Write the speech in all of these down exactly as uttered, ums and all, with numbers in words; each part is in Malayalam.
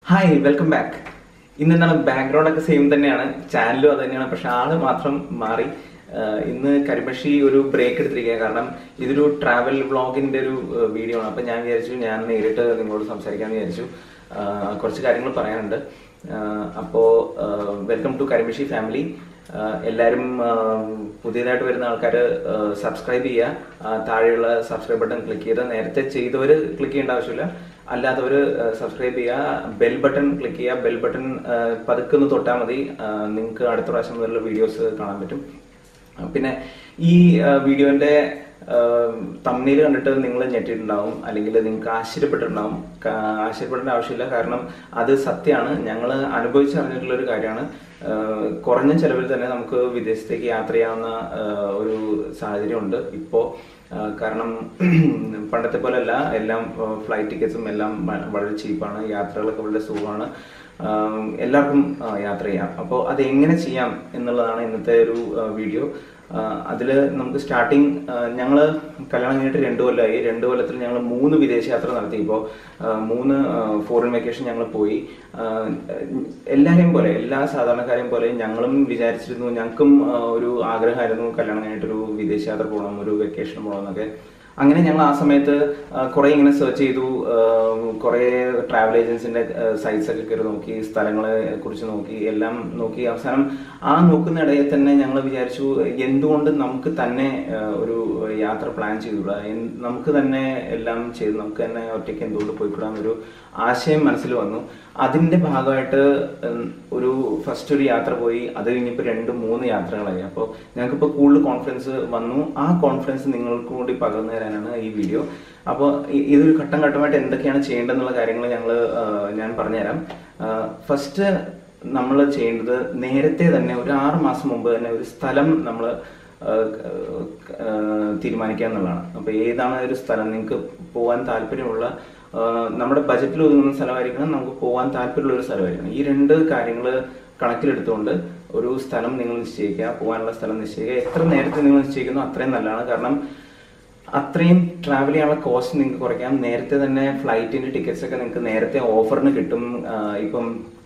Hi, welcome back. In the background, the same channel, but Mari. In the Karimashi, you break it. This is a travel vlog in video. I am an editor. Welcome to Karimashi family. എല്ലാരും പുതിയതായിട്ട് വരുന്ന ആൾക്കാർ സബ്സ്ക്രൈബ് ചെയ്യുക, താഴെയുള്ള സബ്സ്ക്രൈബ് ബട്ടൺ ക്ലിക്ക് ചെയ്ത് നേരത്തെ ചെയ്തവർ ക്ലിക്ക് ചെയ്യേണ്ട ആവശ്യമില്ല, അല്ലാത്തവർ സബ്സ്ക്രൈബ് ചെയ്യുക, ബെൽ ബട്ടൺ ക്ലിക്ക് ചെയ്യുക. ബെൽ ബട്ടൺ പതുക്കെ ഒന്ന് തൊട്ടാൽ മതി, നിങ്ങൾക്ക് അടുത്ത പ്രാവശ്യം മുതലുള്ള വീഡിയോസ് കാണാൻ പറ്റും. പിന്നെ ഈ വീഡിയോന്റെ തമ്മിൽ കണ്ടിട്ട് നിങ്ങൾ ഞെട്ടിയിട്ടുണ്ടാവും, അല്ലെങ്കിൽ നിങ്ങൾക്ക് ആശ്ചര്യപ്പെട്ടിട്ടുണ്ടാവും. ആശ്ചര്യപ്പെടേണ്ട ആവശ്യമില്ല, കാരണം അത് സത്യമാണ്, ഞങ്ങൾ അനുഭവിച്ചറിഞ്ഞിട്ടുള്ള ഒരു കാര്യമാണ്. കുറഞ്ഞ ചെലവിൽ തന്നെ നമുക്ക് വിദേശത്തേക്ക് യാത്ര ചെയ്യാവുന്ന ഒരു സാഹചര്യമുണ്ട് ഇപ്പോൾ. കാരണം പണ്ടത്തെ പോലെയല്ല, എല്ലാം ഫ്ലൈറ്റ് ടിക്കറ്റ്സും എല്ലാം വളരെ ചീപ്പാണ്, യാത്രകളൊക്കെ വളരെ സുഖമാണ്, എല്ലാവർക്കും യാത്ര ചെയ്യാം. അപ്പോൾ അത് എങ്ങനെ ചെയ്യാം എന്നുള്ളതാണ് ഇന്നത്തെ ഒരു വീഡിയോ. അതിൽ നമുക്ക് സ്റ്റാർട്ടിങ്, ഞങ്ങൾ കല്യാണം കഴിഞ്ഞിട്ട് രണ്ടു കൊല്ലമായി. രണ്ടു കൊല്ലത്തിൽ ഞങ്ങൾ മൂന്ന് വിദേശ യാത്ര നടത്തി. ഇപ്പോൾ മൂന്ന് ഫോറിൻ വെക്കേഷൻ ഞങ്ങൾ പോയി. എല്ലാവരെയും പോലെ, എല്ലാ സാധാരണക്കാരെയും പോലെ ഞങ്ങളും വിചാരിച്ചിരുന്നു, ഞങ്ങൾക്കും ഒരു ആഗ്രഹമായിരുന്നു കല്യാണം കഴിഞ്ഞിട്ടൊരു വിദേശ യാത്ര പോകണം, ഒരു വെക്കേഷൻ പോകണം എന്നൊക്കെ. അങ്ങനെ ഞങ്ങൾ ആ സമയത്ത് കുറെ ഇങ്ങനെ സെർച്ച് ചെയ്തു, കുറെ ട്രാവൽ ഏജൻസിന്റെ സൈറ്റ്സ് ഒക്കെ കയറി നോക്കി, സ്ഥലങ്ങളെ കുറിച്ച് നോക്കി, എല്ലാം നോക്കി. അവസാനം ആ നോക്കുന്നിടയിൽ തന്നെ ഞങ്ങൾ വിചാരിച്ചു, എന്തുകൊണ്ട് നമുക്ക് തന്നെ ഒരു യാത്ര പ്ലാൻ ചെയ്തുകൂടാ, നമുക്ക് തന്നെ എല്ലാം ചെയ്ത് നമുക്ക് തന്നെ ഒറ്റയ്ക്ക് എന്തുകൊണ്ട് പോയിക്കൂടാന്നൊരു ആശയം മനസ്സിൽ വന്നു. അതിന്റെ ഭാഗമായിട്ട് ഒരു ഫസ്റ്റ് ഒരു യാത്ര പോയി. അത് കഴിഞ്ഞിപ്പോൾ രണ്ട് മൂന്ന് യാത്രകളായി. അപ്പോൾ ഞങ്ങൾക്കിപ്പോൾ കൂടുതൽ കോൺഫിഡൻസ് വന്നു. ആ കോൺഫിഡൻസ് നിങ്ങൾക്ക് കൂടി പകർന്നു തരാനാണ് ഈ വീഡിയോ. അപ്പോൾ ഇതൊരു ഘട്ടം ഘട്ടമായിട്ട് എന്തൊക്കെയാണ് ചെയ്യേണ്ടതെന്നുള്ള കാര്യങ്ങൾ ഞങ്ങൾ ഞാൻ പറഞ്ഞുതരാം. ഫസ്റ്റ് നമ്മൾ ചെയ്യേണ്ടത്, നേരത്തെ തന്നെ ഒരു ആറ് മാസം മുമ്പ് തന്നെ ഒരു സ്ഥലം നമ്മൾ തീരുമാനിക്കുക എന്നുള്ളതാണ്. അപ്പോൾ ഏതാണ് ഒരു സ്ഥലം നിങ്ങൾക്ക് പോകാൻ താല്പര്യമുള്ള, നമ്മുടെ ബജറ്റിൽ ഒതുങ്ങുന്ന സ്ഥലമായിരിക്കണം, നമുക്ക് പോകാൻ താല്പര്യമുള്ള ഒരു സ്ഥലമായിരിക്കണം. ഈ രണ്ട് കാര്യങ്ങൾ കണക്കിലെടുത്തുകൊണ്ട് ഒരു സ്ഥലം നിങ്ങൾ നിശ്ചയിക്കുക, പോകാനുള്ള സ്ഥലം നിശ്ചയിക്കുക. എത്ര നേരത്തെ നിങ്ങൾ നിശ്ചയിക്കുന്നു അത്രയും നല്ലതാണ്, കാരണം അത്രയും ട്രാവൽ ചെയ്യാനുള്ള കോസ്റ്റ് നിങ്ങൾക്ക് കുറയ്ക്കാം. നേരത്തെ തന്നെ ഫ്ലൈറ്റിന്റെ ടിക്കറ്റ്സ് ഒക്കെ നിങ്ങൾക്ക് നേരത്തെ ഓഫറിന് കിട്ടും. ഇപ്പം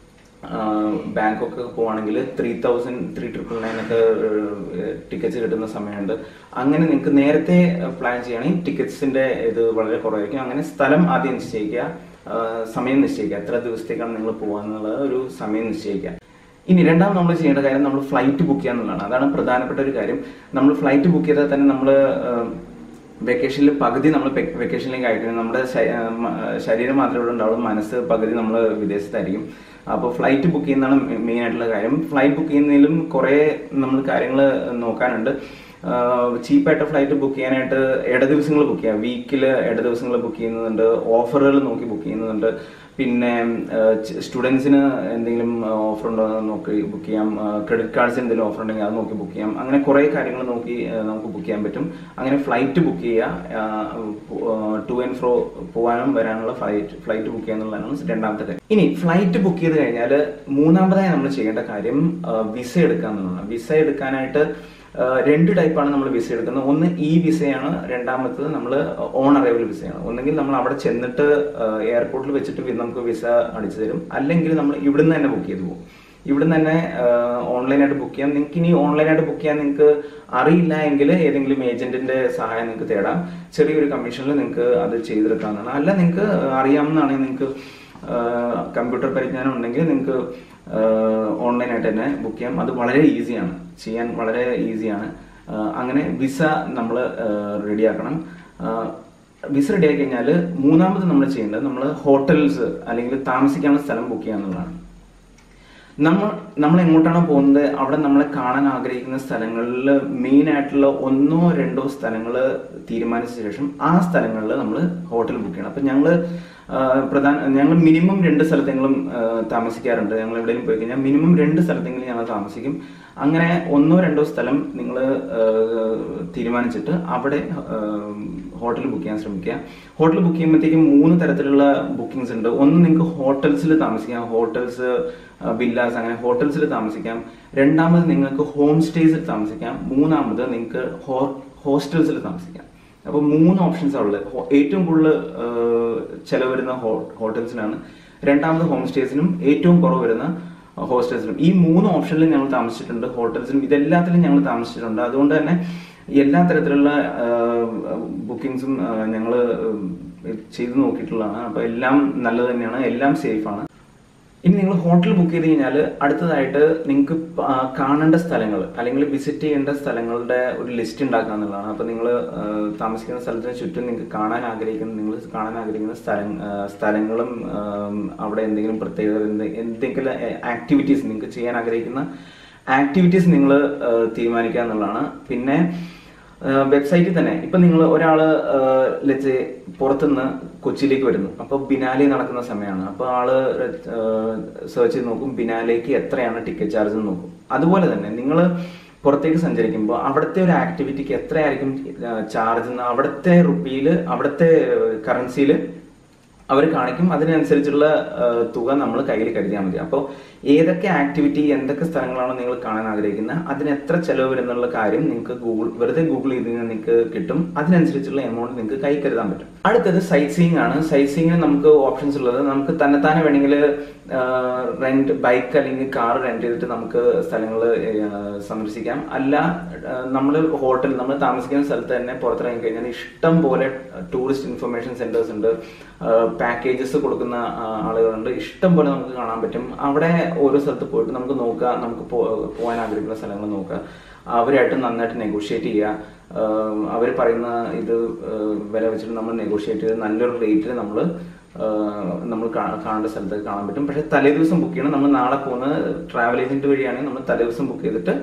ബാങ്കോക്ക് പോവാണെങ്കിൽ three thousand three triple nine ഒക്കെ ടിക്കറ്റ്സ് കിട്ടുന്ന സമയമുണ്ട്. അങ്ങനെ നിങ്ങൾക്ക് നേരത്തെ പ്ലാൻ ചെയ്യുകയാണെങ്കിൽ ടിക്കറ്റ്സിന്റെ ഇത് വളരെ കുറവായിരിക്കും. അങ്ങനെ സ്ഥലം ആദ്യം നിശ്ചയിക്കുക, സമയം നിശ്ചയിക്കുക, എത്ര ദിവസത്തേക്കാണ് നിങ്ങൾ പോകാന്നുള്ള ഒരു സമയം നിശ്ചയിക്കുക. ഇനി രണ്ടാമത് നമ്മൾ ചെയ്യേണ്ട കാര്യം, നമ്മൾ ഫ്ലൈറ്റ് ബുക്ക് ചെയ്യുക എന്നുള്ളതാണ്. അതാണ് പ്രധാനപ്പെട്ട ഒരു കാര്യം. നമ്മൾ ഫ്ലൈറ്റ് ബുക്ക് ചെയ്താൽ തന്നെ നമ്മൾ വെക്കേഷനിൽ പകുതി നമ്മൾ വെക്കേഷനിലേക്ക് അയക്കണം. നമ്മുടെ ശരീരം മാത്രമേ ഇവിടെ ഉണ്ടാവുള്ളൂ, മനസ്സ് പകുതി നമ്മൾ വിദേശത്തായിരിക്കും. അപ്പോൾ ഫ്ലൈറ്റ് ബുക്ക് ചെയ്യുന്നതാണ് മെയിൻ ആയിട്ടുള്ള കാര്യം. ഫ്ലൈറ്റ് ബുക്ക് ചെയ്യുന്നതിലും കുറേ നമ്മൾ കാര്യങ്ങൾ നോക്കാനുണ്ട്. ചീപ്പായിട്ട് ഫ്ലൈറ്റ് ബുക്ക് ചെയ്യാനായിട്ട് ഇട ദിവസങ്ങൾ ബുക്ക് ചെയ്യാം, വീക്കിൽ ഇട ദിവസങ്ങൾ ബുക്ക് ചെയ്യുന്നുണ്ട്, ഓഫറുകൾ നോക്കി ബുക്ക് ചെയ്യുന്നുണ്ട്. പിന്നെ സ്റ്റുഡൻസിന് എന്തെങ്കിലും ഓഫർ ഉണ്ടോ എന്ന് നോക്കി ബുക്ക് ചെയ്യാം, ക്രെഡിറ്റ് കാർഡ്സിന് എന്തെങ്കിലും ഓഫർ ഉണ്ടെങ്കിൽ അത് നോക്കി ബുക്ക് ചെയ്യാം. അങ്ങനെ കുറേ കാര്യങ്ങൾ നോക്കി നമുക്ക് ബുക്ക് ചെയ്യാൻ പറ്റും. അങ്ങനെ ഫ്ലൈറ്റ് ബുക്ക് ചെയ്യുക, ടു ആൻഡ് ഫ്രോ പോകാനും വരാനുള്ള ഫ്ലൈറ്റ് ഫ്ലൈറ്റ് ബുക്ക് ചെയ്യുക എന്നുള്ളതാണ് രണ്ടാമത്തെ കാര്യം. ഇനി ഫ്ലൈറ്റ് ബുക്ക് ചെയ്ത് കഴിഞ്ഞാൽ മൂന്നാമതായി നമ്മൾ ചെയ്യേണ്ട കാര്യം വിസ എടുക്കുക എന്നുള്ളതാണ്. വിസ എടുക്കാനായിട്ട് രണ്ട് ടൈപ്പാണ് നമ്മൾ വിസ എടുക്കുന്നത്. ഒന്ന് ഇ വിസയാണ്, രണ്ടാമത്തത് നമ്മൾ ഓൺ അറൈവൽ വിസയാണ്. ഒന്നെങ്കിൽ നമ്മൾ അവിടെ ചെന്നിട്ട് എയർപോർട്ടിൽ വെച്ചിട്ട് നമുക്ക് വിസ അടിച്ചു തരും, അല്ലെങ്കിൽ നമ്മൾ ഇവിടുന്ന് തന്നെ ബുക്ക് ചെയ്ത് പോകും. ഇവിടുന്ന് തന്നെ ഓൺലൈനായിട്ട് ബുക്ക് ചെയ്യാം. നിങ്ങൾക്ക് ഇനി ഓൺലൈനായിട്ട് ബുക്ക് ചെയ്യാൻ നിങ്ങൾക്ക് അറിയില്ല എങ്കിൽ ഏതെങ്കിലും ഏജന്റിന്റെ സഹായം നിങ്ങൾക്ക് തേടാം. ചെറിയൊരു കമ്മീഷനിൽ നിങ്ങൾക്ക് അത് ചെയ്തെടുക്കാവുന്നതാണ്. അല്ല നിങ്ങൾക്ക് അറിയാവുന്നതാണെങ്കിൽ, നിങ്ങൾക്ക് കമ്പ്യൂട്ടർ പരിജ്ഞാനം ഉണ്ടെങ്കിൽ നിങ്ങൾക്ക് ഓൺലൈനായിട്ട് തന്നെ ബുക്ക് ചെയ്യാം. അത് വളരെ ഈസിയാണ്, ചെയ്യാൻ വളരെ ഈസിയാണ്. അങ്ങനെ വിസ നമ്മൾ റെഡിയാക്കണം. വിസ റെഡിയാക്കി കഴിഞ്ഞാൽ മൂന്നാമത് നമ്മൾ ചെയ്യേണ്ടത്, നമ്മൾ ഹോട്ടൽസ് അല്ലെങ്കിൽ താമസിക്കാനുള്ള സ്ഥലം ബുക്ക് ചെയ്യുക എന്നുള്ളതാണ്. നമ്മൾ നമ്മൾ എങ്ങോട്ടാണ് പോകുന്നത്, അവിടെ നമ്മളെ കാണാൻ ആഗ്രഹിക്കുന്ന സ്ഥലങ്ങളിൽ മെയിൻ ആയിട്ടുള്ള ഒന്നോ രണ്ടോ സ്ഥലങ്ങൾ തീരുമാനിച്ച ശേഷം ആ സ്ഥലങ്ങളിൽ നമ്മൾ ഹോട്ടൽ ബുക്ക് ചെയ്യണം. അപ്പം ഞങ്ങൾ പ്രധാന ഞങ്ങൾ മിനിമം രണ്ട് സ്ഥലത്തെങ്കിലും താമസിക്കാറുണ്ട്. ഞങ്ങൾ എവിടെയെങ്കിലും പോയി കഴിഞ്ഞാൽ മിനിമം രണ്ട് സ്ഥലത്തെങ്കിലും ഞങ്ങൾ താമസിക്കും. അങ്ങനെ ഒന്നോ രണ്ടോ സ്ഥലം നിങ്ങൾ തീരുമാനിച്ചിട്ട് അവിടെ ഹോട്ടൽ ബുക്ക് ചെയ്യാൻ ശ്രമിക്കുക. ഹോട്ടൽ ബുക്ക് ചെയ്യുമ്പോഴത്തേക്കും മൂന്ന് തരത്തിലുള്ള ബുക്കിംഗ്സ് ഉണ്ട്. ഒന്ന് നിങ്ങൾക്ക് ഹോട്ടൽസിൽ താമസിക്കാം, ഹോട്ടൽസ് വില്ലാസ്, അങ്ങനെ ഹോട്ടൽസിൽ താമസിക്കാം. രണ്ടാമത് നിങ്ങൾക്ക് ഹോം സ്റ്റേസിൽ താമസിക്കാം. മൂന്നാമത് നിങ്ങൾക്ക് ഹോസ്റ്റൽസിൽ താമസിക്കാം. അപ്പോൾ മൂന്ന് ഓപ്ഷൻസ് ആണ് ഉള്ളത്. ഏറ്റവും കൂടുതൽ ചെലവ് വരുന്ന ഹോട്ടൽസിനാണ്. രണ്ടാമത് ഹോം സ്റ്റേസിനും ഏറ്റവും കുറവ് വരുന്ന ഹോസ്റ്റൽസിനും. ഈ മൂന്ന് ഓപ്ഷനിലും ഞങ്ങൾ താമസിച്ചിട്ടുണ്ട്. ഹോട്ടൽസിനും ഇതെല്ലാത്തിലും ഞങ്ങൾ താമസിച്ചിട്ടുണ്ട്. അതുകൊണ്ട് തന്നെ എല്ലാ തരത്തിലുള്ള ബുക്കിങ്സും ഞങ്ങൾ ചെയ്ത് നോക്കിയിട്ടുള്ളതാണ്. അപ്പോൾ എല്ലാം നല്ലത് തന്നെയാണ്, എല്ലാം സേഫാണ്. ഇനി നിങ്ങൾ ഹോട്ടൽ ബുക്ക് ചെയ്ത് കഴിഞ്ഞാൽ അടുത്തതായിട്ട് നിങ്ങൾക്ക് കാണേണ്ട സ്ഥലങ്ങൾ അല്ലെങ്കിൽ വിസിറ്റ് ചെയ്യേണ്ട സ്ഥലങ്ങളുടെ ഒരു ലിസ്റ്റ് ഉണ്ടാക്കുക എന്നുള്ളതാണ്. അപ്പോൾ നിങ്ങൾ താമസിക്കുന്ന സ്ഥലത്തിന് ചുറ്റും നിങ്ങൾക്ക് കാണാൻ ആഗ്രഹിക്കുന്ന നിങ്ങൾ കാണാൻ ആഗ്രഹിക്കുന്ന സ്ഥലം സ്ഥലങ്ങളും അവിടെ എന്തെങ്കിലും പ്രത്യേകത എന്തെങ്കിലും ആക്ടിവിറ്റീസ് നിങ്ങൾക്ക് ചെയ്യാൻ ആഗ്രഹിക്കുന്ന ആക്ടിവിറ്റീസ് നിങ്ങൾ തീരുമാനിക്കുക എന്നുള്ളതാണ്. പിന്നെ വെബ്സൈറ്റിൽ തന്നെ ഇപ്പൊ നിങ്ങൾ ഒരാള് ലെറ്റ്സ് പുറത്തുനിന്ന് കൊച്ചിയിലേക്ക് വരുന്നു, അപ്പൊ ബിനാലെ നടക്കുന്ന സമയമാണ്, അപ്പൊ ആള് സെർച്ച് ചെയ്ത് നോക്കും ബിനാലേക്ക് എത്രയാണ് ടിക്കറ്റ് ചാർജ് എന്ന് നോക്കും. അതുപോലെ തന്നെ നിങ്ങൾ പുറത്തേക്ക് സഞ്ചരിക്കുമ്പോൾ അവിടുത്തെ ഒരു ആക്ടിവിറ്റിക്ക് എത്രയായിരിക്കും ചാർജ് എന്ന് അവിടുത്തെ റുപ്പിയില് അവിടുത്തെ കറൻസിയിൽ അവർ കാണിക്കും. അതിനനുസരിച്ചുള്ള തുക നമ്മൾ കയ്യിൽ കരുതിയാൽ മതി. അപ്പോൾ ഏതൊക്കെ ആക്ടിവിറ്റി എന്തൊക്കെ സ്ഥലങ്ങളാണോ നിങ്ങൾ കാണാൻ ആഗ്രഹിക്കുന്നത് അതിന് എത്ര ചെലവ് വരുന്നുള്ള കാര്യം നിങ്ങൾക്ക് ഗൂഗിൾ വെറുതെ ഗൂഗിൾ ചെയ്ത് നിങ്ങൾക്ക് കിട്ടും. അതിനനുസരിച്ചുള്ള എമൗണ്ട് നിങ്ങൾക്ക് കൈ കരുതാൻ പറ്റും. അടുത്തത് സൈറ്റ് സീയിങ് ആണ്. സൈറ്റ് സീയിങ്ങിന് നമുക്ക് ഓപ്ഷൻസ് ഉള്ളത് നമുക്ക് തന്നെത്താനെ വേണമെങ്കിൽ റെന്റ് ബൈക്ക് അല്ലെങ്കിൽ കാർ റെന്റ് ചെയ്തിട്ട് നമുക്ക് സ്ഥലങ്ങൾ സന്ദർശിക്കാം. അല്ല നമ്മൾ ഹോട്ടൽ നമ്മൾ താമസിക്കുന്ന സ്ഥലത്ത് തന്നെ പുറത്തിറങ്ങി കഴിഞ്ഞാൽ ഇഷ്ടം പോലെ ടൂറിസ്റ്റ് ഇൻഫർമേഷൻ സെന്റേഴ്സ് ഉണ്ട്, പാക്കേജസ് കൊടുക്കുന്ന ആളുകളുണ്ട്, ഇഷ്ടം പോലെ നമുക്ക് കാണാൻ പറ്റും. അവിടെ ഓരോ സ്ഥലത്ത് പോയിട്ട് നമുക്ക് നോക്കാം, നമുക്ക് പോകാൻ ആഗ്രഹിക്കുന്ന സ്ഥലങ്ങൾ നോക്കുക, അവരായിട്ട് നന്നായിട്ട് നെഗോഷിയേറ്റ് ചെയ്യുക. അവർ പറയുന്ന ഇത് വില വെച്ചിട്ട് നമ്മൾ നെഗോഷിയേറ്റ് ചെയ്ത് നല്ലൊരു റേറ്റിൽ നമ്മൾ നമ്മൾ കാണേണ്ട സ്ഥലത്തേക്ക് കാണാൻ പറ്റും. പക്ഷെ തലേ ദിവസം ബുക്ക് ചെയ്യണം. നമ്മൾ നാളെ പോകുന്ന ട്രാവൽ ഏജന്റ് വഴിയാണെങ്കിൽ നമ്മൾ തലേ ദിവസം ബുക്ക് ചെയ്തിട്ട്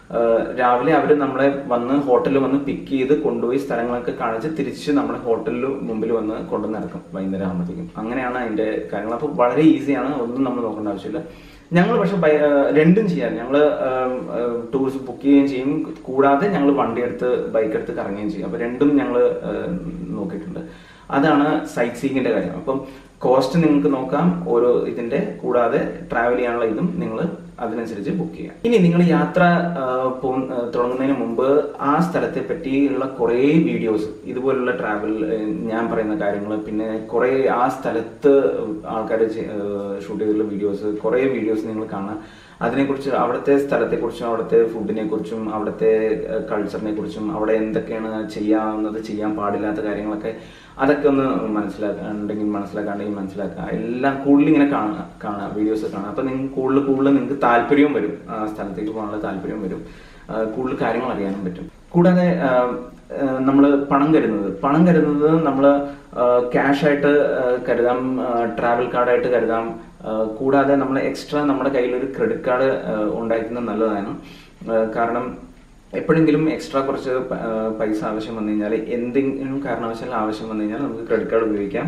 രാവിലെ അവർ നമ്മളെ വന്ന് ഹോട്ടലിൽ വന്ന് പിക്ക് ചെയ്ത് കൊണ്ടുപോയി സ്ഥലങ്ങളൊക്കെ കാണിച്ച് തിരിച്ച് നമ്മുടെ ഹോട്ടലിൽ മുമ്പിൽ വന്ന് കൊണ്ടുവന്ന് ഇറക്കും വൈകുന്നേരം ആകുമ്പോഴത്തേക്കും. അങ്ങനെയാണ് അതിന്റെ കാര്യങ്ങൾ. അപ്പോൾ വളരെ ഈസിയാണ്, ഒന്നും നമ്മൾ നോക്കേണ്ട ആവശ്യമില്ല. ഞങ്ങൾ പക്ഷെ രണ്ടും ചെയ്യാം. ഞങ്ങൾ ടൂറിസ്റ്റ് ബുക്ക് ചെയ്യുകയും ചെയ്യും, കൂടാതെ ഞങ്ങൾ വണ്ടി എടുത്ത് ബൈക്ക് എടുത്ത് കറങ്ങുകയും ചെയ്യും. അപ്പൊ രണ്ടും ഞങ്ങൾ നോക്കിയിട്ടുണ്ട്. അതാണ് സൈറ്റ് സീയിങ്ങിന്റെ കാര്യം. അപ്പം കോസ്റ്റ് നിങ്ങൾക്ക് നോക്കാം ഓരോ ഇതിന്റെ, കൂടാതെ ട്രാവൽ ചെയ്യാനുള്ള ഇതും നിങ്ങൾ അതിനനുസരിച്ച് ബുക്ക് ചെയ്യാം. ഇനി നിങ്ങൾ യാത്ര തുടങ്ങുന്നതിന് മുമ്പ് ആ സ്ഥലത്തെ പറ്റിയുള്ള കുറേ വീഡിയോസ്, ഇതുപോലുള്ള ട്രാവൽ ഞാൻ പറയുന്ന കാര്യങ്ങൾ, പിന്നെ കുറേ ആ സ്ഥലത്ത് ആൾക്കാർ ഷൂട്ട് ചെയ്തിട്ടുള്ള വീഡിയോസ്, കുറേ വീഡിയോസ് നിങ്ങൾ കാണാം. അതിനെക്കുറിച്ച് അവിടുത്തെ സ്ഥലത്തെക്കുറിച്ചും അവിടുത്തെ ഫുഡിനെ കുറിച്ചും അവിടുത്തെ കൾച്ചറിനെ കുറിച്ചും അവിടെ എന്തൊക്കെയാണ് ചെയ്യാവുന്നത് ചെയ്യാൻ പാടില്ലാത്ത കാര്യങ്ങളൊക്കെ അതൊക്കെ ഒന്ന് മനസ്സിലാക്കാണ്ടെങ്കിൽ മനസ്സിലാക്കാണ്ടെങ്കിൽ മനസ്സിലാക്കുക. എല്ലാം കൂടുതൽ ഇങ്ങനെ കാണുക കാണുക വീഡിയോസ് കാണുക. അപ്പൊ നിങ്ങൾക്ക് കൂടുതൽ കൂടുതൽ നിങ്ങൾക്ക് താല്പര്യവും വരും, ആ സ്ഥലത്തേക്ക് പോകാനുള്ള താല്പര്യവും വരും, കൂടുതൽ കാര്യങ്ങൾ അറിയാനും പറ്റും. കൂടാതെ നമ്മൾ പണം കരുതുന്നത് പണം കരുതുന്നത് നമ്മൾ ക്യാഷ് ആയിട്ട് കരുതാം, ട്രാവൽ കാർഡായിട്ട് കരുതാം. കൂടാതെ നമ്മൾ എക്സ്ട്രാ നമ്മുടെ കയ്യിൽ ഒരു ക്രെഡിറ്റ് കാർഡ് ഉണ്ടായിരിക്കുന്നത് നല്ലതാണ്. കാരണം എപ്പോഴെങ്കിലും എക്സ്ട്രാ കുറച്ച് പൈസ ആവശ്യം വന്നു കഴിഞ്ഞാൽ, എന്തെങ്കിലും കാരണവശാൽ ആവശ്യം വന്നു കഴിഞ്ഞാൽ നമുക്ക് ക്രെഡിറ്റ് കാർഡ് ഉപയോഗിക്കാം,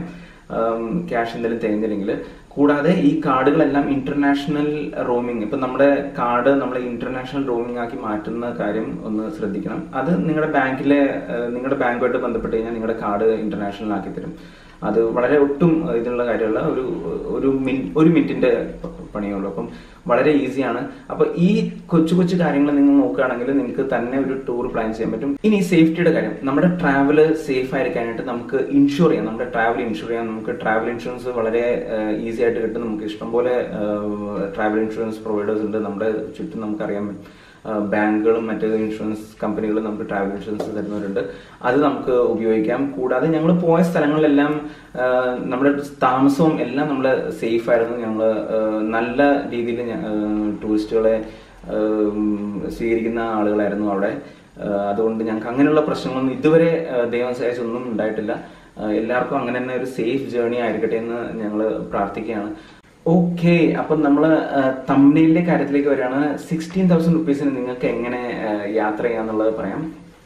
ക്യാഷ് എന്തെങ്കിലും തികഞ്ഞില്ലെങ്കിൽ. കൂടാതെ ഈ കാർഡുകളെല്ലാം ഇന്റർനാഷണൽ റോമിംഗ്, ഇപ്പൊ നമ്മുടെ കാർഡ് നമ്മൾ ഇന്റർനാഷണൽ റോമിംഗ് ആക്കി മാറ്റുന്ന കാര്യം ഒന്ന് ശ്രദ്ധിക്കണം. അത് നിങ്ങളുടെ ബാങ്കിലെ നിങ്ങളുടെ ബാങ്കുമായിട്ട് ബന്ധപ്പെട്ട് കഴിഞ്ഞാൽ നിങ്ങളുടെ കാർഡ് ഇന്റർനാഷണൽ ആക്കി തരും. അത് വളരെ ഒട്ടും ഇതിനുള്ള കാര്യമുള്ള ഒരു ഒരു മിൻ ഒരു മിനിറ്റിന്റെ പണിയുള്ളൂ. അപ്പം വളരെ ഈസിയാണ്. അപ്പൊ ഈ കൊച്ചു കൊച്ചു കാര്യങ്ങൾ നിങ്ങൾ നോക്കുകയാണെങ്കിൽ നിങ്ങൾക്ക് തന്നെ ഒരു ടൂർ പ്ലാൻ ചെയ്യാൻ പറ്റും. ഇനി സേഫ്റ്റിയുടെ കാര്യം, നമ്മുടെ ട്രാവല് സേഫ് ആയിരിക്കാനായിട്ട് നമുക്ക് ഇൻഷുർ ചെയ്യാം. നമ്മുടെ ട്രാവൽ ഇൻഷുർ ചെയ്യാം. നമുക്ക് ട്രാവൽ ഇൻഷുറൻസ് വളരെ ഈസി ആയിട്ട് കിട്ടും. നമുക്ക് ഇഷ്ടംപോലെ ട്രാവൽ ഇൻഷുറൻസ് പ്രൊവൈഡേഴ്സ് ഉണ്ട് നമ്മുടെ ചുറ്റും. നമുക്കറിയാൻ ബാങ്കുകളും മറ്റ് ഇൻഷുറൻസ് കമ്പനികളും നമുക്ക് ട്രാവൽ ഇൻഷുറൻസ് തരുന്നവരുണ്ട്. അത് നമുക്ക് ഉപയോഗിക്കാം. കൂടാതെ ഞങ്ങൾ പോയ സ്ഥലങ്ങളിലെല്ലാം നമ്മുടെ താമസവും എല്ലാം നമ്മൾ സേഫ് ആയിരുന്നു. ഞങ്ങൾ നല്ല രീതിയിൽ ടൂറിസ്റ്റുകളെ സ്വീകരിക്കുന്ന ആളുകളായിരുന്നു അവിടെ. അതുകൊണ്ട് ഞങ്ങൾക്ക് അങ്ങനെയുള്ള പ്രശ്നങ്ങളൊന്നും ഇതുവരെ ദൈവം സഹായിച്ചൊന്നും ഉണ്ടായിട്ടില്ല. എല്ലാവർക്കും അങ്ങനെ തന്നെ ഒരു സേഫ് ജേർണി ആയിരിക്കട്ടെ എന്ന് ഞങ്ങൾ പ്രാർത്ഥിക്കുകയാണ്. ഓക്കെ, അപ്പം നമ്മൾ തംബ്നെയിലിന്റെ കാര്യത്തിലേക്ക് വരികയാണ്. സിക്സ്റ്റീൻ തൗസൻഡ് റുപ്പീസിന് നിങ്ങൾക്ക് എങ്ങനെ യാത്ര ചെയ്യാന്നുള്ളത് പറയാം.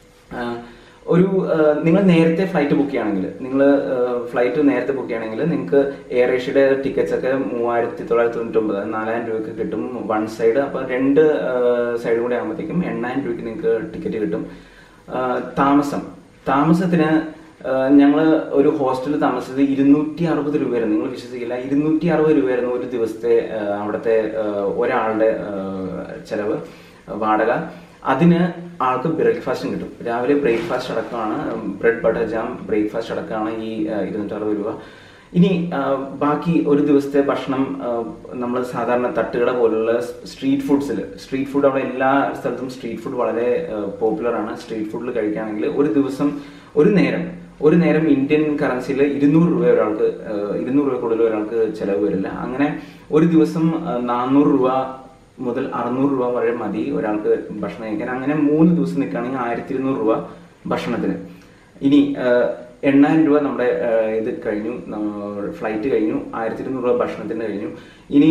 ഒരു നിങ്ങൾ നേരത്തെ ഫ്ലൈറ്റ് ബുക്ക് ചെയ്യുകയാണെങ്കിൽ, നിങ്ങൾ ഫ്ലൈറ്റ് നേരത്തെ ബുക്ക് ചെയ്യുകയാണെങ്കിൽ നിങ്ങൾക്ക് എയർ ഏഷ്യയുടെ ടിക്കറ്റ്സ് ഒക്കെ മൂവായിരത്തി തൊള്ളായിരത്തി തൊണ്ണൂറ്റി ഒമ്പത് നാലായിരം രൂപയ്ക്ക് കിട്ടും വൺ സൈഡ്. അപ്പൊ രണ്ട് സൈഡും കൂടെ ആകുമ്പോഴത്തേക്കും എണ്ണായിരം രൂപയ്ക്ക് നിങ്ങൾക്ക് ടിക്കറ്റ് കിട്ടും. താമസം താമസത്തിന് ഞങ്ങൾ ഒരു ഹോസ്റ്റലിൽ താമസിച്ചത് ഇരുന്നൂറ്റി അറുപത് രൂപയായിരുന്നു. നിങ്ങൾ വിശ്വസിക്കില്ല, ഇരുന്നൂറ്റി അറുപത് രൂപയായിരുന്നു ഒരു ദിവസത്തെ അവിടുത്തെ ഒരാളുടെ ചെലവ്, വാടക. അതിന് ആൾക്ക് ബ്രേക്ക്ഫാസ്റ്റും കിട്ടും. രാവിലെ ബ്രേക്ക്ഫാസ്റ്റ് അടക്കമാണ്, ബ്രെഡ് ബട്ടർ ജാം ബ്രേക്ക്ഫാസ്റ്റ് അടക്കമാണ് ഈ ഇരുന്നൂറ്റി അറുപത് രൂപ. ഇനി ബാക്കി ഒരു ദിവസത്തെ ഭക്ഷണം നമ്മൾ സാധാരണ തട്ടുകട പോലുള്ള സ്ട്രീറ്റ് ഫുഡ്സിൽ സ്ട്രീറ്റ് ഫുഡ് അവിടെ എല്ലാ സ്ഥലത്തും സ്ട്രീറ്റ് ഫുഡ് വളരെ പോപ്പുലർ ആണ്. സ്ട്രീറ്റ് ഫുഡിൽ കഴിക്കുകയാണെങ്കിൽ ഒരു ദിവസം ഒരു നേരം ഒരു നേരം ഇന്ത്യൻ കറൻസിയിൽ ഇരുന്നൂറ് രൂപ ഒരാൾക്ക് ഇരുന്നൂറ് രൂപ കൂടുതൽ ഒരാൾക്ക് ചിലവ് വരില്ല. അങ്ങനെ ഒരു ദിവസം നാനൂറ് രൂപ മുതൽ അറുന്നൂറ് രൂപ വരെ മതി ഒരാൾക്ക് ഭക്ഷണം കഴിക്കാൻ. അങ്ങനെ മൂന്ന് ദിവസം നിൽക്കുകയാണെങ്കിൽ ആയിരത്തി ഇരുന്നൂറ് രൂപ ഭക്ഷണത്തിന്. ഇനി എണ്ണായിരം രൂപ നമ്മുടെ ഇത് കഴിഞ്ഞു, ഫ്ലൈറ്റ് കഴിഞ്ഞു, ആയിരത്തി ഇരുന്നൂറ് രൂപ ഭക്ഷണത്തിന് കഴിഞ്ഞു. ഇനി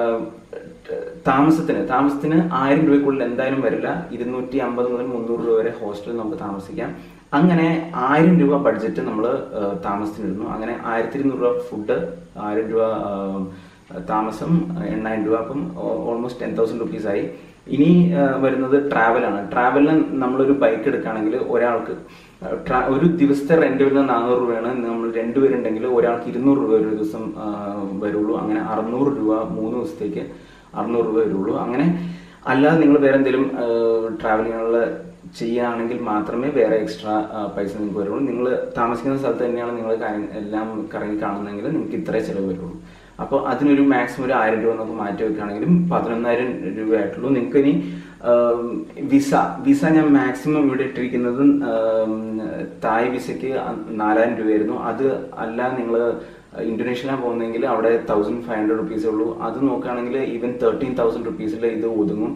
താമസത്തിന് താമസത്തിന് ആയിരം രൂപയ്ക്കുള്ളിൽ എന്തായാലും വരില്ല. ഇരുന്നൂറ്റി അമ്പത് മുതൽ മുന്നൂറ് രൂപ വരെ ഹോസ്റ്റലിൽ നമുക്ക് താമസിക്കാം. അങ്ങനെ ആയിരം രൂപ ബഡ്ജറ്റ് നമ്മൾ താമസത്തിനിടുന്നു. അങ്ങനെ ആയിരത്തി ഇരുന്നൂറ് രൂപ ഫുഡ്, ആയിരം രൂപ താമസം, എണ്ണായിരം രൂപ, അപ്പം ഓൾമോസ്റ്റ് ടെൻ തൗസൻഡ് റുപ്പീസ് ആയി. ഇനി വരുന്നത് ട്രാവലാണ്. ട്രാവലിന് നമ്മളൊരു ബൈക്ക് എടുക്കുകയാണെങ്കിൽ ഒരാൾക്ക് ഒരു ദിവസത്തെ റെന്റ് വരുന്നത് നാനൂറ് രൂപയാണ്. നമ്മൾ രണ്ടുപേരുണ്ടെങ്കിൽ ഒരാൾക്ക് ഇരുന്നൂറ് രൂപ ഒരു ദിവസം വരുള്ളൂ. അങ്ങനെ അറുന്നൂറ് രൂപ മൂന്ന് ദിവസത്തേക്ക് അറുന്നൂറ് രൂപ വരുള്ളൂ. അങ്ങനെ അല്ലാതെ നിങ്ങൾ വേറെ എന്തെങ്കിലും ട്രാവലിങ്ങുള്ള ചെയ്യുകയാണെങ്കിൽ മാത്രമേ വേറെ എക്സ്ട്രാ പൈസ നിങ്ങൾക്ക് വരുള്ളൂ. നിങ്ങൾ താമസിക്കുന്ന സ്ഥലത്ത് തന്നെയാണ് നിങ്ങൾ കാര്യം എല്ലാം കറങ്ങി കാണുന്നതെങ്കിൽ നിങ്ങൾക്ക് ഇത്രേ ചിലവ് വരുള്ളൂ. അപ്പോൾ അതിനൊരു മാക്സിമം ഒരു ആയിരം രൂപ നമുക്ക് മാറ്റി വെക്കുകയാണെങ്കിലും പതിനൊന്നായിരം രൂപയായിട്ടുള്ളൂ. നിങ്ങൾക്ക് ഇനി വിസ വിസ ഞാൻ മാക്സിമം ഇവിടെ ഇട്ടിരിക്കുന്നത് തായ് വിസയ്ക്ക് നാലായിരം രൂപയായിരുന്നു. അത് അല്ല നിങ്ങൾ ഇന്തോനേഷ്യയിലാണ് പോകുന്നതെങ്കിൽ അവിടെ തൗസൻഡ് ഫൈവ് ഹൺഡ്രഡ് റുപ്പീസേ ഉള്ളൂ. അത് നോക്കുകയാണെങ്കിൽ ഈവൻ തേർട്ടീൻ തൗസൻഡ് റുപ്പീസിൽ ഇത് ഒതുങ്ങും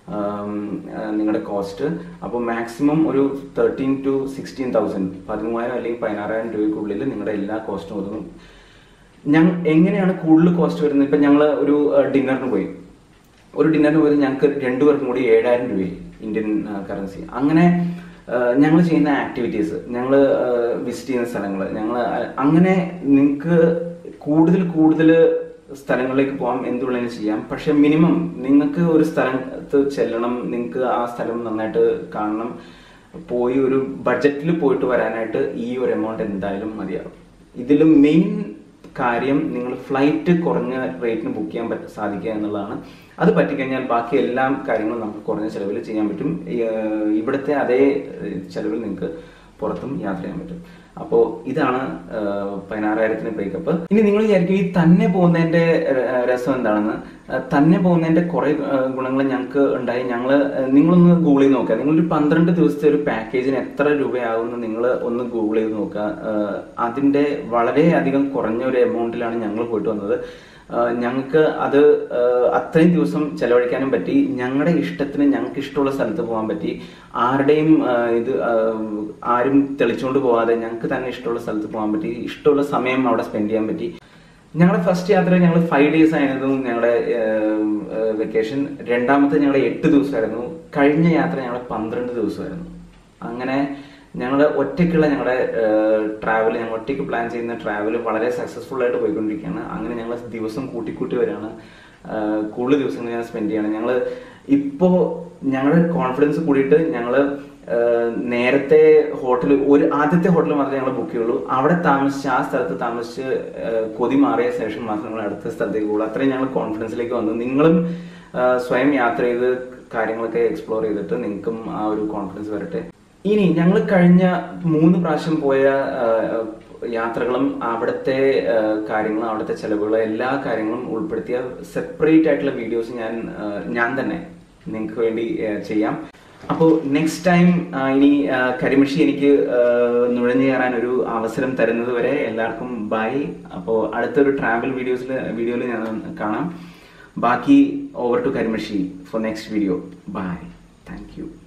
നിങ്ങളുടെ കോസ്റ്റ്. അപ്പോൾ മാക്സിമം ഒരു തേർട്ടീൻ ടു സിക്സ്റ്റീൻ തൗസൻഡ് പതിമൂവായിരം അല്ലെങ്കിൽ പതിനാറായിരം രൂപയ്ക്കുള്ളിൽ നിങ്ങളുടെ എല്ലാ കോസ്റ്റും ഒതുങ്ങും. ഞാൻ എങ്ങനെയാണ് കൂടുതൽ കോസ്റ്റ് വരുന്നത്? ഇപ്പം ഞങ്ങൾ ഒരു ഡിന്നറിന് പോയി ഒരു ഡിന്നറിന് പോയി ഞങ്ങൾക്ക് രണ്ടുപേർക്കും കൂടി ഏഴായിരം രൂപയായി ഇന്ത്യൻ കറൻസി. അങ്ങനെ ഞങ്ങൾ ചെയ്യുന്ന ആക്ടിവിറ്റീസ്, ഞങ്ങൾ വിസിറ്റ് ചെയ്യുന്ന സ്ഥലങ്ങൾ, ഞങ്ങൾ അങ്ങനെ നിങ്ങൾക്ക് കൂടുതൽ കൂടുതൽ സ്ഥലങ്ങളിലേക്ക് പോകാം, എന്തുവേണേലും ചെയ്യാം. പക്ഷെ മിനിമം നിങ്ങൾക്ക് ഒരു സ്ഥലത്ത് ചെല്ലണം, നിങ്ങൾക്ക് ആ സ്ഥലം നന്നായിട്ട് കാണണം, പോയി ഒരു ബഡ്ജറ്റിൽ പോയിട്ട് വരാനായിട്ട് ഈ ഒരു എമൗണ്ട് എന്തായാലും മതിയാകും. ഇതിൽ മെയിൻ കാര്യം നിങ്ങൾ ഫ്ലൈറ്റ് കുറഞ്ഞ റേറ്റിന് ബുക്ക് ചെയ്യാൻ പറ്റ സാധിക്കുക എന്നുള്ളതാണ്. അത് പറ്റിക്കഴിഞ്ഞാൽ ബാക്കി എല്ലാ കാര്യങ്ങളും നമുക്ക് കുറഞ്ഞ ചിലവിൽ ചെയ്യാൻ പറ്റും. ഇവിടുത്തെ അതേ ചിലവിൽ നിങ്ങൾക്ക് പുറത്തും യാത്ര ചെയ്യാൻ പറ്റും. അപ്പോൾ ഇതാണ് പതിനാറായിരത്തിന് ബ്രേക്കപ്പ്. ഇനി നിങ്ങൾ വിചാരിക്കും ഈ തന്നെ പോകുന്നതിന്റെ രസം എന്താണെന്ന്. തന്നെ പോകുന്നതിന്റെ കുറെ ഗുണങ്ങൾ ഞങ്ങൾക്ക് ഉണ്ടായി. ഞങ്ങൾ നിങ്ങളൊന്ന് ഗൂഗിൾ ചെയ്ത് നോക്കുക. നിങ്ങളൊരു പന്ത്രണ്ട് ദിവസത്തെ ഒരു പാക്കേജിന് എത്ര രൂപയാകുമെന്ന് നിങ്ങൾ ഒന്ന് ഗൂഗിൾ ചെയ്ത് നോക്കുക. അതിന്റെ വളരെ അധികം കുറഞ്ഞ ഒരു എമൗണ്ടിലാണ് ഞങ്ങൾ പോയിട്ട് വന്നത്. ഞങ്ങൾക്ക് അത് അത്രയും ദിവസം ചെലവഴിക്കാനും പറ്റി. ഞങ്ങളുടെ ഇഷ്ടത്തിന് ഞങ്ങൾക്ക് ഇഷ്ടമുള്ള സ്ഥലത്ത് പോകാൻ പറ്റി. ആരുടെയും ഇത് ആരും തെളിച്ചുകൊണ്ട് പോകാതെ ഞങ്ങൾക്ക് തന്നെ ഇഷ്ടമുള്ള സ്ഥലത്ത് പോകാൻ പറ്റി. ഇഷ്ടമുള്ള സമയം അവിടെ സ്പെൻഡ് ചെയ്യാൻ പറ്റി. ഞങ്ങളുടെ ഫസ്റ്റ് യാത്ര ഞങ്ങൾ ഫൈവ് ഡേയ്സ് ആയിരുന്നു ഞങ്ങളുടെ വെക്കേഷൻ. രണ്ടാമത്തെ ഞങ്ങളുടെ എട്ട് ദിവസമായിരുന്നു. കഴിഞ്ഞ യാത്ര ഞങ്ങളുടെ പന്ത്രണ്ട് ദിവസമായിരുന്നു. അങ്ങനെ ഞങ്ങളുടെ ഒറ്റയ്ക്കുള്ള ഞങ്ങളുടെ ട്രാവൽ, ഞങ്ങൾ ഒറ്റയ്ക്ക് പ്ലാൻ ചെയ്യുന്ന ട്രാവൽ വളരെ സക്സസ്ഫുൾ ആയിട്ട് പോയിക്കൊണ്ടിരിക്കുകയാണ്. അങ്ങനെ ഞങ്ങൾ ദിവസം കൂട്ടിക്കൂട്ടി വരികയാണ്. കൂടുതൽ ദിവസങ്ങൾ ഞാൻ സ്പെൻഡ് ചെയ്യണം. ഞങ്ങൾ ഇപ്പോൾ ഞങ്ങളുടെ കോൺഫിഡൻസ് കൂടിയിട്ട് ഞങ്ങൾ നേരത്തെ ഹോട്ടൽ ഒരു ആദ്യത്തെ ഹോട്ടൽ മാത്രമേ ഞങ്ങൾ ബുക്ക് ചെയ്യുള്ളൂ. അവിടെ താമസിച്ച് ആ സ്ഥലത്ത് താമസിച്ച് കൊതി മാറിയ ശേഷം മാത്രം ഞങ്ങൾ അടുത്ത സ്ഥലത്തേക്ക് പോകുള്ളൂ. അത്രയും ഞങ്ങൾ കോൺഫിഡൻസിലേക്ക് വന്നു. നിങ്ങളും സ്വയം യാത്ര ചെയ്ത് കാര്യങ്ങളൊക്കെ എക്സ്പ്ലോർ ചെയ്തിട്ട് നിങ്ങൾക്കും ആ ഒരു കോൺഫിഡൻസ് വരട്ടെ. ഇനി ഞങ്ങൾ കഴിഞ്ഞ മൂന്ന് പ്രാവശ്യം പോയ യാത്രകളും അവിടുത്തെ കാര്യങ്ങളും അവിടുത്തെ ചെലവുകളും എല്ലാ കാര്യങ്ങളും ഉൾപ്പെടുത്തിയ സെപ്പറേറ്റ് ആയിട്ടുള്ള വീഡിയോസ് ഞാൻ ഞാൻ തന്നെ നിങ്ങൾക്ക് വേണ്ടി ചെയ്യാം. അപ്പോൾ നെക്സ്റ്റ് ടൈം ഇനി കരിമഷി എനിക്ക് നുഴഞ്ഞു കയറാൻ ഒരു അവസരം തരുന്നത് വരെ എല്ലാവർക്കും ബൈ. അപ്പോൾ അടുത്തൊരു ട്രാവൽ വീഡിയോസിൽ വീഡിയോയിൽ ഞാൻ കാണാം. ബാക്കി over to Karimashi for next video. Bye. Thank U.